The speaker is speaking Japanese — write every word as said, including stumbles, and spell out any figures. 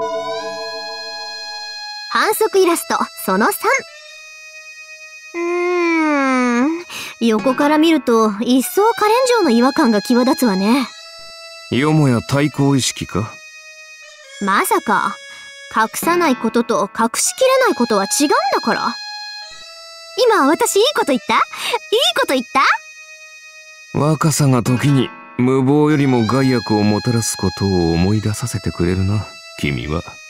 反則イラストそのさん。うーん、横から見ると一層カレン城の違和感が際立つわね。 よもや対抗意識か？ まさか隠さないことと隠しきれないことは違うんだから。今私いいこと言った？いいこと言った？ 若さが時に無謀よりも害悪をもたらすことを思い出させてくれるな、君は。